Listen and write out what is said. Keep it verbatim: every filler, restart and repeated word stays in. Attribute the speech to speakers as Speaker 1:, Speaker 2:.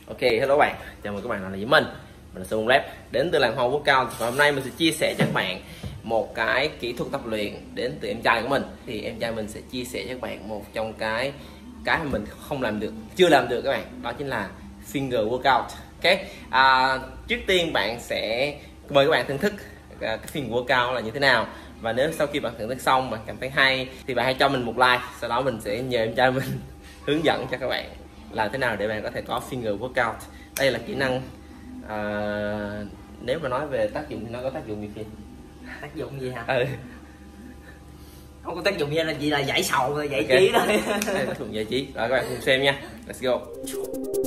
Speaker 1: Ok, hello các bạn, chào mừng các bạn lại là với mình. Mình là Sơn Lab đến từ làng hoa workout. Và hôm nay mình sẽ chia sẻ cho các bạn một cái kỹ thuật tập luyện đến từ em trai của mình. Thì em trai mình sẽ chia sẻ cho các bạn một trong cái cái mà mình không làm được, chưa làm được các bạn, đó chính là finger workout. Ok, à, trước tiên bạn sẽ mời các bạn thưởng thức cái finger workout là như thế nào. Và nếu sau khi bạn thưởng thức xong mà cảm thấy hay thì bạn hãy cho mình một like. Sau đó mình sẽ nhờ em trai mình hướng dẫn cho các bạn làm thế nào để bạn có thể có finger workout. Đây là kỹ năng, à, nếu mà nói về tác dụng thì nó có tác dụng gì Phi?
Speaker 2: Tác dụng gì hả?
Speaker 1: Ừ.
Speaker 2: Không có tác dụng gì, là gì là giải sầu, giải
Speaker 1: Okay.
Speaker 2: trí thôi.
Speaker 1: Đây là tác dụng giải trí. Rồi các bạn cùng xem nha. Let's go.